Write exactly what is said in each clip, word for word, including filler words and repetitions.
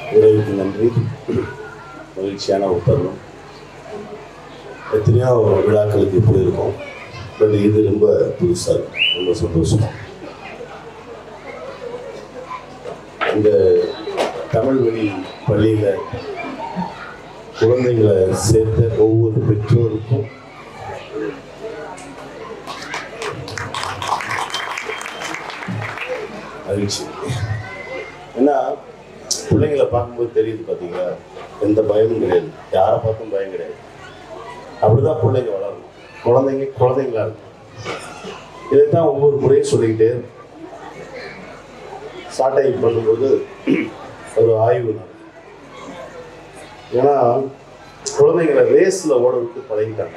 இறைவனுக்கு நன்றி. மகிழ்ச்சியான ஒரு தருணம். எத்தனையோ விழாக்களுக்கு இப்படி இருக்கும், பட் இது ரொம்ப புதுசாக இருக்கும், ரொம்ப சந்தோஷம். இந்த தமிழ் வழி பள்ளியில் குழந்தைகளை சேர்த்த ஒவ்வொரு பெற்றோருக்கும் மகிழ்ச்சி. ஏன்னா பிள்ளைங்களை பார்க்கும்போது தெரியுது, பார்த்தீங்களா, எந்த பயமும் கிடையாது, யாரை பார்த்தும் பயம் கிடையாது. அப்படிதான் பிள்ளைங்க வளரணும். குழந்தைங்க குழந்தைங்களா இருக்கும். இதைத்தான் ஒவ்வொரு முறையும் சொல்லிக்கிட்டே சாட்டை பண்ணும்போது ஒரு ஆய்வு நடக்கும். ஏன்னா குழந்தைங்களை ரேஸ்ல ஓட விட்டு பழகிட்டாங்க.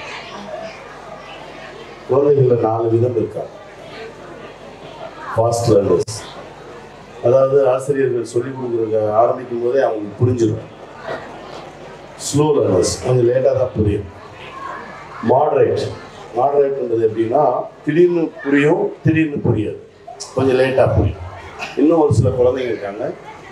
குழந்தைங்கள நாலு விதம் இருக்காங்க. ஃபாஸ்ட் லேர்னர்ஸ், அதாவது ஆசிரியர்கள் சொல்லிக் கொடுக்குற ஆரம்பிக்கும் போதே அவங்களுக்கு புரிஞ்சிடும். ஸ்லோ லேர்னர்ஸ், கொஞ்சம் லேட்டாக தான் புரியும். மாடரேட், மாடரேட்ன்றது எப்படின்னா திடீர்னு புரியும், திடீர்னு புரியாது, கொஞ்சம் லேட்டாக புரியும். இன்னும் ஒரு சில குழந்தைங்க இருக்காங்க,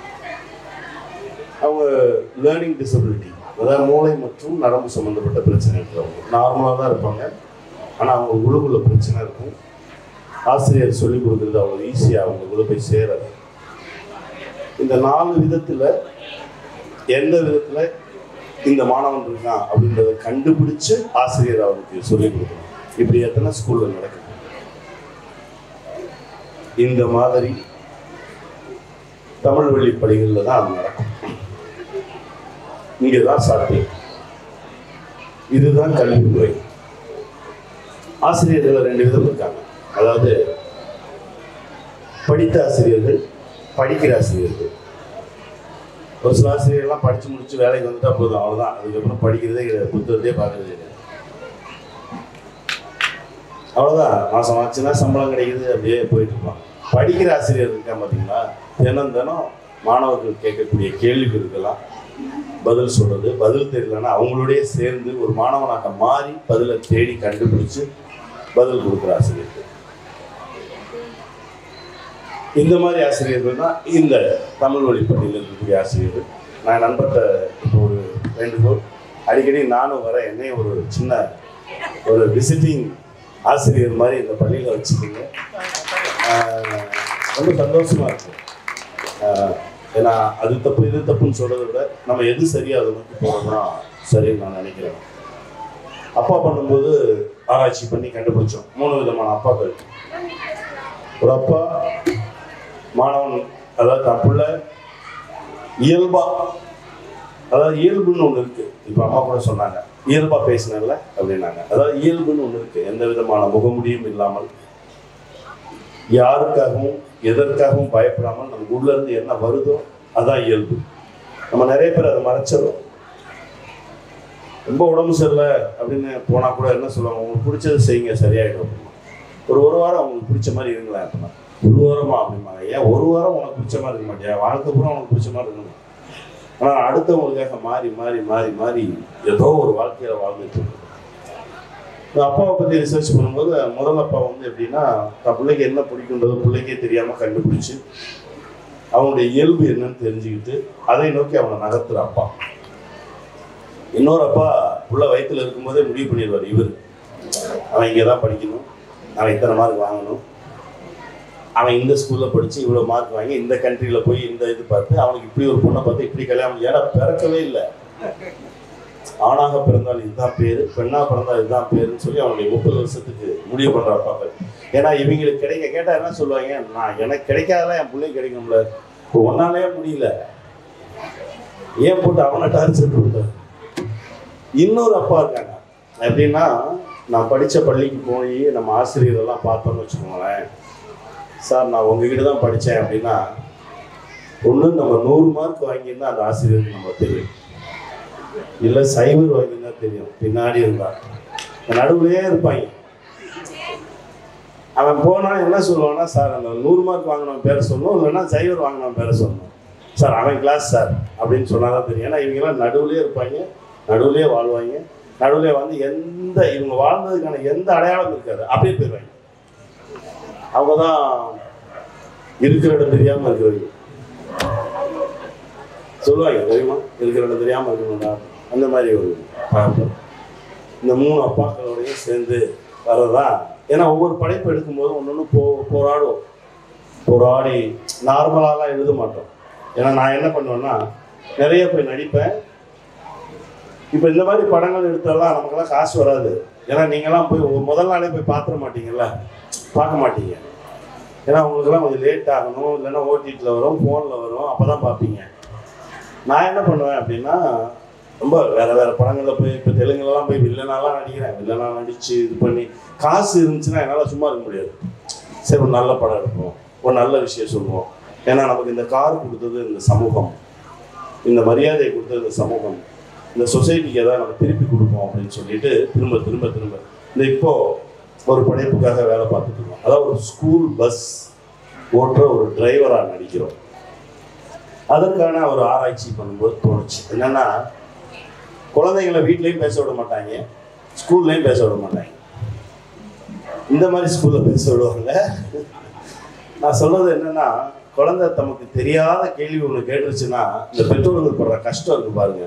அவங்க லேர்னிங் டிசபிலிட்டி, அதாவது மூளை மற்றும் நரம்பு சம்மந்தப்பட்ட பிரச்சனை இருக்கிறவங்க. நார்மலாக தான் இருப்பாங்க, ஆனால் அவங்க உள்ளுக்குள்ள பிரச்சனை இருக்கும். ஆசிரியர் சொல்லிக் கொடுக்குறது அவ்வளோ ஈஸியாக அவங்களுக்குள்ள போய் சேராது. இந்த நாலு விதத்தில் எந்த விதத்தில் இந்த மாணவன் இருக்கான் அப்படின்றத கண்டுபிடிச்சு ஆசிரியர் அவருக்கு சொல்லிக் கொடுக்கணும். இப்படி எத்தனை ஸ்கூல்ல நடக்குது. இந்த மாதிரி தமிழ் வழி பள்ளிகளில் தான் அது நடக்கும். இங்கே தான் சாத்தியம். இதுதான் கல்வி முறை. ஆசிரியர்கள் ரெண்டு விதம் இருக்காங்க. அதாவது படித்த ஆசிரியர்கள், படிக்கிற ஆசிரியர்கள். ஒரு சில ஆசிரியர்கள்லாம் படித்து முடிச்சு வேலைக்கு வந்துட்டா போதும், அவ்வளோதான். அதுக்கப்புறம் படிக்கிறதே கிடையாது, புத்தகத்தையே பார்க்கறதே கிடையாது. அவ்வளோதான், மாதம் ஆச்சுன்னா சம்பளம் கிடைக்குது, அப்படியே போயிட்டு இருப்பாங்க. படிக்கிற ஆசிரியர் இருக்கா பார்த்தீங்களா, தினம் தினம் மாணவர்கள் கேட்கக்கூடிய கேள்விகளுக்கெல்லாம் பதில் சொல்றது, பதில் தெரியலன்னா அவங்களோடய சேர்ந்து ஒரு மாணவனாக மாறி பதிலை தேடி கண்டுபிடிச்சு பதில் கொடுக்குற ஆசிரியர்கள். இந்த மாதிரி ஆசிரியர்கள் தான் இந்த தமிழ் வழி பள்ளியில் இருக்கக்கூடிய ஆசிரியர்கள். நான் நண்பர்கிட்ட இப்போ ஒரு வேண்டுகோள், அடிக்கடி நானும் வர என்னையும் ஒரு சின்ன ஒரு விசிட்டிங் ஆசிரியர் மாதிரி இந்த பள்ளியில் வச்சுக்கோங்க. ரொம்ப சந்தோஷமா இருக்கு. ஏன்னா அது தப்பு இது தப்புன்னு சொல்றதை விட நம்ம எது சரியா அதை நோக்கி போகிறோம்னா சரின்னு நான் நினைக்கிறேன். அப்பா பண்ணும்போது ஆராய்ச்சி பண்ணி கண்டுபிடிச்சோம் மூணு விதமான அப்பாக்கள். ஒரு அப்பா மாணவன், அதாவது தன் பிள்ளை இயல்பா, அதாவது இயல்புன்னு ஒன்று இருக்கு. இப்போ அம்மா கூட சொன்னாங்க, இயல்பா பேசினல அப்படின்னாங்க. அதாவது இயல்புன்னு ஒன்று இருக்கு, எந்த விதமான முகமுடியும் இல்லாமல், யாருக்காகவும் எதற்காகவும் பயப்படாமல் நம்ம உள்ள இருந்து என்ன வருதோ அதான் இயல்பு. நம்ம நிறைய பேர் அதை மறைச்சிடும். ரொம்ப உடம்பு சரியில்லை அப்படின்னு போனா கூட என்ன சொல்லுவாங்க, உங்களுக்கு பிடிச்சது செய்யுங்க சரியாயிடும். ஒரு ஒரு வாரம் அவங்களுக்கு பிடிச்ச மாதிரி இருங்களேன் அப்படின்னா, ஒரு வாரமா அப்படிம்பாங்க. ஏன் ஒரு வாரம் உனக்கு பிடிச்ச மாதிரி இருக்க மாட்டியா, வாழ்க்கை பூரா உனக்கு பிடிச்ச மாதிரி இருக்கணும். ஆனால் அடுத்தவங்களுக்காக மாறி மாறி மாறி மாறி ஏதோ ஒரு வாழ்க்கையில வாழ்ந்துட்டு இருக்கு. அப்பாவை பற்றி ரிசர்ச் பண்ணும்போது முதல் அப்பா வந்து எப்படின்னா, தன் பிள்ளைக்கு என்ன பிடிக்குன்றதோ பிள்ளைக்கே தெரியாம கண்டுபிடிச்சு அவனுடைய இயல்பு என்னன்னு தெரிஞ்சுக்கிட்டு அதை நோக்கி அவனை நகர்த்துற அப்பா. இன்னொரு அப்பா புள்ள வயிற்றுல இருக்கும்போதே முடிவு பண்ணிடுவார், இவர் அவன் இங்கே தான் படிக்கணும், அவன் இத்தனை மார்க் வாங்கணும், அவன் இந்த ஸ்கூல்ல படிச்சு இவ்வளோ மார்க் வாங்கி இந்த கண்ட்ரியில போய் இந்த இது பார்த்து அவனுக்கு இப்படி ஒரு பொண்ணை பார்த்து இப்படி கல்யாணம். ஏன்னா பிறக்கவே இல்லை, ஆணாக பிறந்தால் இதுதான் பேரு, பெண்ணா பிறந்தால் இதுதான் பேருன்னு சொல்லி அவனுடைய முப்பது வருஷத்துக்கு முடிவு பண்ற அப்பாக்கள். ஏன்னா இவங்களுக்கு கிடைக்க கேட்டா என்ன சொல்லுவாங்க, நான் எனக்கு கிடைக்காதெல்லாம் என் பிள்ளைக்கு கிடைக்கும்ல, ஒன்னாலே முடியல, ஏன் போட்டு அவனை டார்ச்சர் கொடுத்த. இன்னொரு அப்பா இருக்காங்க, எப்படின்னா நான் படித்த பள்ளிக்கு போய் நம்ம ஆசிரியரெல்லாம் பார்த்தோம்னு வச்சுக்கோங்களேன், சார் நான் உங்ககிட்ட தான் படித்தேன் அப்படின்னா, ஒன்று நம்ம நூறு மார்க் வாங்கியிருந்தா அந்த ஆசிரியருக்கு நம்ம தெரியும், இல்லை சைபர் வாங்கியிருந்தா தெரியும், பின்னாடி இருந்தான் நடுவுலையே இருப்பாங்க. அவன் போனா என்ன சொல்லுவான்னா, சார் அந்த நூறு மார்க் வாங்கினவன் பேரை சொல்லணும், இல்லைன்னா சைபர் வாங்கினவன் பேரை சொல்லணும், சார் அவன் கிளாஸ் சார் அப்படின்னு சொன்னாதான் தெரியும். ஏன்னா இவங்கெல்லாம் நடுவுலேயே இருப்பாங்க, நடுவுலேயே வாழ்வாங்க, நடுவுலேயே வந்து எந்த இவங்க வாழ்ந்ததுக்கான எந்த அடையாளம் இருக்காது, அப்படியே போயிடுவாங்க. அவங்க தான் இருக்கிற இடம் தெரியாமல் இருக்கிறவங்க. சொல்லுவாங்க தெரியுமா, இருக்கிற இடம் தெரியாமல் இருக்கணும்டா, அந்த மாதிரி ஒரு பழக்கம். இந்த மூணு அப்பாக்களோடையும் சேர்ந்து வர்றதான். ஏன்னா ஒவ்வொரு படைப்பு எடுக்கும்போது ஒன்று ஒன்று போ போராடுவோம் போராடி நார்மலாலாம் எழுத மாட்டோம். ஏன்னா நான் என்ன பண்ணுவேன்னா நிறைய போய் நடிப்பேன். இப்போ இந்த மாதிரி படங்கள் எடுத்தாலாம் நமக்கெல்லாம் காசு வராது. ஏன்னா நீங்கள்லாம் போய் முதல் நாளே போய் பார்த்துட மாட்டீங்கல்ல, பார்க்க மாட்டீங்க. ஏன்னா உங்களுக்கெல்லாம் கொஞ்சம் லேட் ஆகணும், இல்லைன்னா ஓடிடியில் வரும், ஃபோனில் வரும், அப்போ தான் பார்ப்பீங்க. நான் என்ன பண்ணுவேன் அப்படின்னா ரொம்ப வேறு வேறு படங்களில் போய் இப்போ தெலுங்குலலாம் போய் வில்லனாலாம் நடிக்கிறேன். வில்லனாக நடித்து இது பண்ணி காசு இருந்துச்சுன்னா என்னால் சும்மா இருக்க முடியாது. சரி ஒரு நல்ல படம் எடுப்போம், ஒரு நல்ல விஷயம் சொல்லுவோம். ஏன்னா நமக்கு இந்த கார் கொடுத்தது இந்த சமூகம், இந்த மரியாதையை கொடுத்தது இந்த சமூகம், இந்த சொசைட்டிக்கு எதாவது நம்ம திருப்பி கொடுப்போம் அப்படின்னு சொல்லிட்டு திரும்ப திரும்ப திரும்ப இந்த இப்போது ஒரு படைப்புக்காக வேலை பார்த்துட்டு இருக்கோம். அதாவது ஒரு ஸ்கூல் பஸ் ஓட்டுற ஒரு டிரைவராக நடிக்கிறோம். அதற்கான ஒரு ஆராய்ச்சி பண்ணும்போது தோணுச்சு என்னென்னா, குழந்தைங்களை வீட்லேயும் பேச விட மாட்டாங்க, ஸ்கூல்லையும் பேச விட மாட்டாங்க. இந்த மாதிரி ஸ்கூலில் பேச விடுவாங்க. நான் சொல்றது என்னன்னா, குழந்தை தமக்கு தெரியாத கேள்வி ஒன்று கேட்டுருச்சுன்னா இந்த பெற்றோர்கள் படுற கஷ்டம் இருக்கு பாருங்க.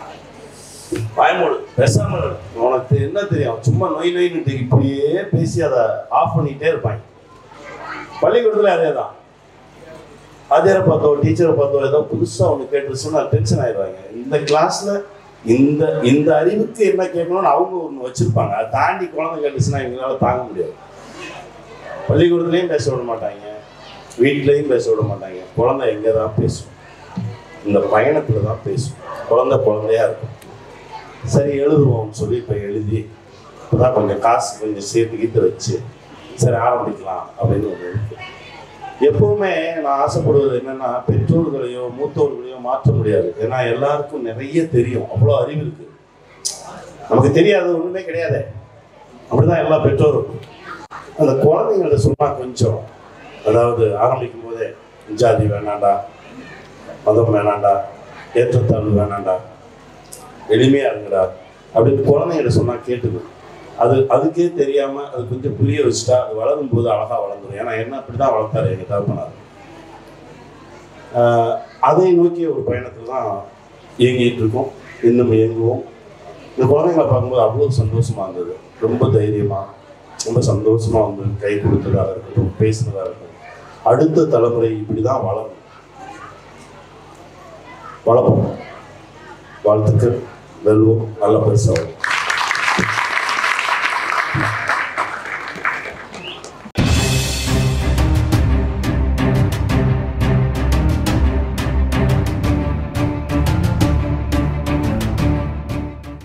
பயமோடு பேசாமல் உனக்கு என்ன தெரியும், சும்மா நொய் நொய்ன்னு இப்படியே பேசி அதை ஆஃப் பண்ணிகிட்டே இருப்பாங்க. பள்ளிக்கூடத்தில் அதே தான். அதேரை பார்த்தோ டீச்சரை பார்த்தோ ஏதோ புதுசாக ஒன்று கேட்டுருச்சுன்னா டென்ஷன் ஆயிடுவாங்க. இந்த கிளாஸில் இந்த இந்த அறிவுக்கு என்ன கேட்கணும்னு அவங்க ஒன்று வச்சுருப்பாங்க. அதை தாண்டி குழந்தை கேட்டுச்சுன்னா எங்களால தாங்க முடியாது. பள்ளிக்கூடத்துலேயும் பேச விட மாட்டாங்க, வீட்லேயும் பேச விட மாட்டாங்க. குழந்தை எங்கே தான் பேசும், இந்த பயணத்தில் தான் பேசும். குழந்தை குழந்தையா இருக்கும். சரி எழுதுவோம்னு சொல்லி இப்போ எழுதி இப்போ தான் கொஞ்சம் காசு கொஞ்சம் சேர்த்து கீத்து வச்சு சரி ஆரம்பிக்கலாம் அப்படின்னு ஒன்று இருக்கு. எப்பவுமே நான் ஆசைப்படுவது என்னன்னா, பெற்றோர்களையோ மூத்தோர்களையோ மாற்ற முடியாது. ஏன்னா எல்லாருக்கும் நிறைய தெரியும், அவ்வளோ அறிவு இருக்கு. நமக்கு தெரியாத ஒன்றுமே கிடையாது. அப்படிதான் எல்லா பெற்றோரும். அந்த குழந்தைங்கள்ட்ட சொன்னால் கொஞ்சம், அதாவது ஆரம்பிக்கும் போதே ஜாதி வேணாண்டா, மதம் வேணாண்டா, ஏற்றத்தாழ்வு வேணாண்டா, எளிமையாக இருங்கடா அப்படின்னு குழந்தைங்கிட்ட சொன்னால் கேட்டுக்கணும். அது அதுக்கே தெரியாமல் அது கொஞ்சம் புரிய வச்சுட்டா அது வளரும் போது அழகாக வளர்ந்துடும். ஏன்னா என்ன அப்படி தான் வளர்த்தாரு எங்கள் தகப்பனார். அதை நோக்கிய ஒரு பயணத்தில் தான் இயங்கிட்டு இருக்கோம், இன்னும் இயங்குவோம். இந்த குழந்தைங்களை பார்க்கும்போது அவ்வளோ சந்தோஷமாக இருந்தது. ரொம்ப தைரியமாக ரொம்ப சந்தோஷமாக வந்து கை கொடுத்ததாக இருக்கட்டும், பேசுனதாக இருக்கட்டும். அடுத்த தலைமுறை இப்படி தான் வளரும். வளர்ப்போம். வாழ்த்துக்கள். வெல்வோம். நல்ல பெருசாகும்.